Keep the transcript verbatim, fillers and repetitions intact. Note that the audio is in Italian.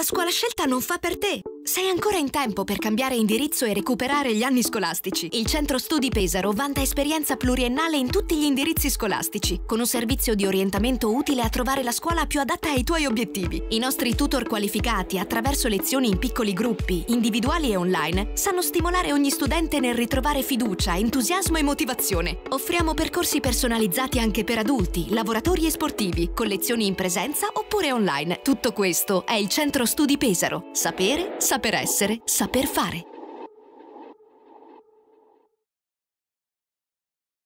la scuola scelta non fa per te. Sei ancora in tempo per cambiare indirizzo e recuperare gli anni scolastici. Il Centro Studi Pesaro vanta esperienza pluriennale in tutti gli indirizzi scolastici, con un servizio di orientamento utile a trovare la scuola più adatta ai tuoi obiettivi. I nostri tutor qualificati, attraverso lezioni in piccoli gruppi, individuali e online, sanno stimolare ogni studente nel ritrovare fiducia, entusiasmo e motivazione. Offriamo percorsi personalizzati anche per adulti, lavoratori e sportivi, con lezioni in presenza oppure online. Tutto questo è il Centro Studi Pesaro. Sapere, saper essere, saper fare.